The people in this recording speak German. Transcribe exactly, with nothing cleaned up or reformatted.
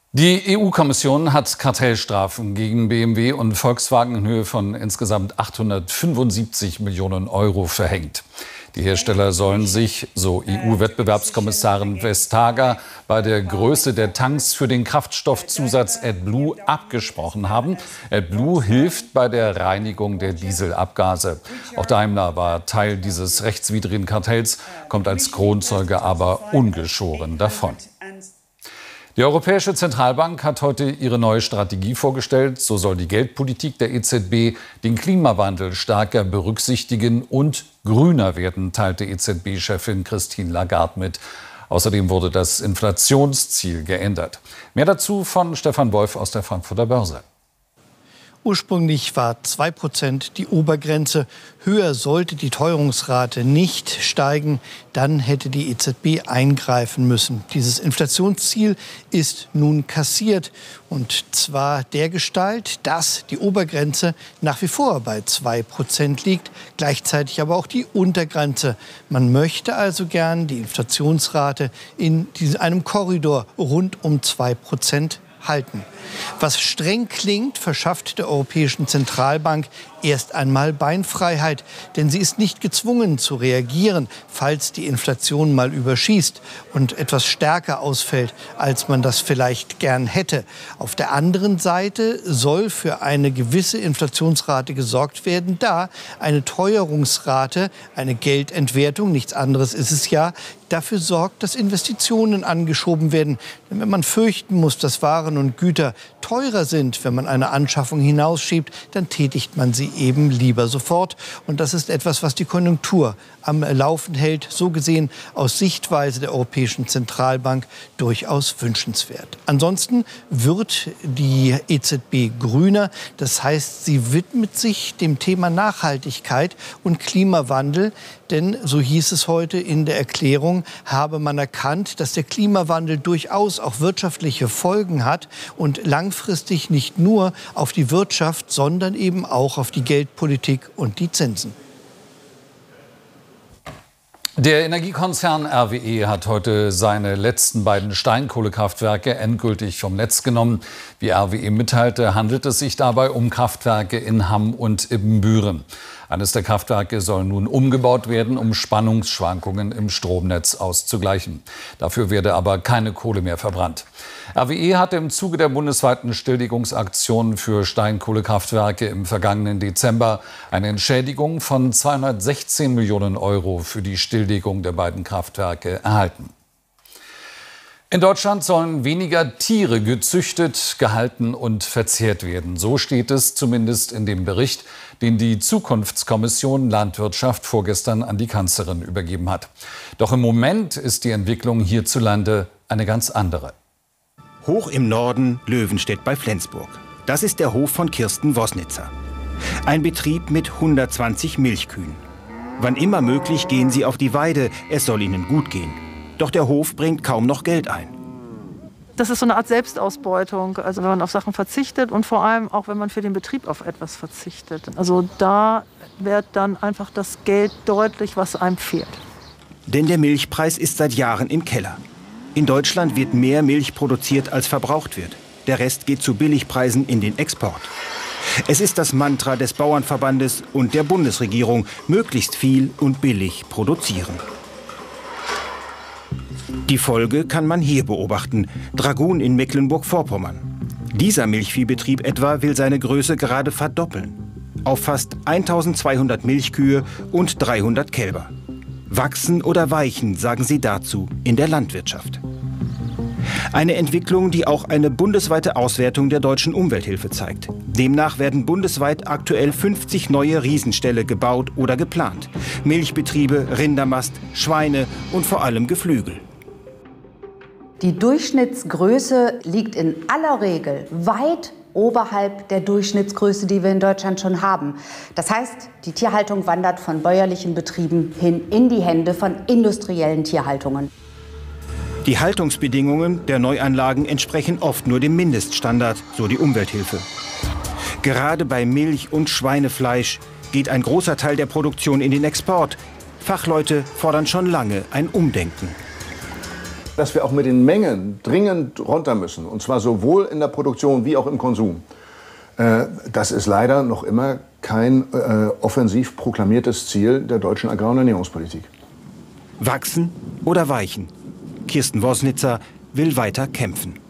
Die E U-Kommission hat Kartellstrafen gegen B M W und Volkswagen in Höhe von insgesamt achthundertfünfundsiebzig Millionen Euro verhängt. Die Hersteller sollen sich, so E U-Wettbewerbskommissarin Vestager, bei der Größe der Tanks für den Kraftstoffzusatz AdBlue abgesprochen haben. AdBlue hilft bei der Reinigung der Dieselabgase. Auch Daimler war Teil dieses rechtswidrigen Kartells, kommt als Kronzeuge aber ungeschoren davon. Die Europäische Zentralbank hat heute ihre neue Strategie vorgestellt. So soll die Geldpolitik der E Z B den Klimawandel stärker berücksichtigen und grüner werden, teilte E Z B-Chefin Christine Lagarde mit. Außerdem wurde das Inflationsziel geändert. Mehr dazu von Stefan Wolf aus der Frankfurter Börse. Ursprünglich war zwei Prozent die Obergrenze. Höher sollte die Teuerungsrate nicht steigen. Dann hätte die E Z B eingreifen müssen. Dieses Inflationsziel ist nun kassiert. Und zwar dergestalt, dass die Obergrenze nach wie vor bei zwei Prozent liegt. Gleichzeitig aber auch die Untergrenze. Man möchte also gern die Inflationsrate in einem Korridor rund um zwei Prozent halten. Was streng klingt, verschafft der Europäischen Zentralbank erst einmal Beinfreiheit. Denn sie ist nicht gezwungen zu reagieren, falls die Inflation mal überschießt und etwas stärker ausfällt, als man das vielleicht gern hätte. Auf der anderen Seite soll für eine gewisse Inflationsrate gesorgt werden, da eine Teuerungsrate, eine Geldentwertung, nichts anderes ist es ja, dafür sorgt, dass Investitionen angeschoben werden. Denn wenn man fürchten muss, dass Waren und Güter teurer sind, wenn man eine Anschaffung hinausschiebt, dann tätigt man sie eben lieber sofort. Und das ist etwas, was die Konjunktur am Laufen hält. So gesehen aus Sichtweise der Europäischen Zentralbank durchaus wünschenswert. Ansonsten wird die E Z B grüner. Das heißt, sie widmet sich dem Thema Nachhaltigkeit und Klimawandel. Denn, so hieß es heute in der Erklärung, habe man erkannt, dass der Klimawandel durchaus auch wirtschaftliche Folgen hat und langfristig nicht nur auf die Wirtschaft, sondern eben auch auf die Geldpolitik und die Zinsen. Der Energiekonzern R W E hat heute seine letzten beiden Steinkohlekraftwerke endgültig vom Netz genommen. Wie R W E mitteilte, handelt es sich dabei um Kraftwerke in Hamm und Ibbenbüren. Eines der Kraftwerke soll nun umgebaut werden, um Spannungsschwankungen im Stromnetz auszugleichen. Dafür werde aber keine Kohle mehr verbrannt. R W E hatte im Zuge der bundesweiten Stilllegungsaktion für Steinkohlekraftwerke im vergangenen Dezember eine Entschädigung von zweihundertsechzehn Millionen Euro für die Stilllegung der beiden Kraftwerke erhalten. In Deutschland sollen weniger Tiere gezüchtet, gehalten und verzehrt werden. So steht es zumindest in dem Bericht, den die Zukunftskommission Landwirtschaft vorgestern an die Kanzlerin übergeben hat. Doch im Moment ist die Entwicklung hierzulande eine ganz andere. Hoch im Norden Löwenstedt bei Flensburg. Das ist der Hof von Kirsten Wosnitzer. Ein Betrieb mit hundertzwanzig Milchkühen. Wann immer möglich gehen sie auf die Weide, es soll ihnen gut gehen. Doch der Hof bringt kaum noch Geld ein. Das ist so eine Art Selbstausbeutung, also wenn man auf Sachen verzichtet und vor allem auch, wenn man für den Betrieb auf etwas verzichtet. Also da wird dann einfach das Geld deutlich, was einem fehlt. Denn der Milchpreis ist seit Jahren im Keller. In Deutschland wird mehr Milch produziert, als verbraucht wird. Der Rest geht zu Billigpreisen in den Export. Es ist das Mantra des Bauernverbandes und der Bundesregierung, möglichst viel und billig produzieren. Die Folge kann man hier beobachten. Dragun in Mecklenburg-Vorpommern. Dieser Milchviehbetrieb etwa will seine Größe gerade verdoppeln. Auf fast eintausendzweihundert Milchkühe und dreihundert Kälber. Wachsen oder weichen, sagen sie dazu in der Landwirtschaft. Eine Entwicklung, die auch eine bundesweite Auswertung der deutschen Umwelthilfe zeigt. Demnach werden bundesweit aktuell fünfzig neue Riesenställe gebaut oder geplant. Milchbetriebe, Rindermast, Schweine und vor allem Geflügel. Die Durchschnittsgröße liegt in aller Regel weit oberhalb der Durchschnittsgröße, die wir in Deutschland schon haben. Das heißt, die Tierhaltung wandert von bäuerlichen Betrieben hin in die Hände von industriellen Tierhaltungen. Die Haltungsbedingungen der Neuanlagen entsprechen oft nur dem Mindeststandard, so die Umwelthilfe. Gerade bei Milch- und Schweinefleisch geht ein großer Teil der Produktion in den Export. Fachleute fordern schon lange ein Umdenken. dass wir auch mit den Mengen dringend runter müssen, und zwar sowohl in der Produktion wie auch im Konsum, äh, das ist leider noch immer kein äh, offensiv proklamiertes Ziel der deutschen Agrar- und Ernährungspolitik. Wachsen oder weichen? Kirsten Wosnitzer will weiter kämpfen.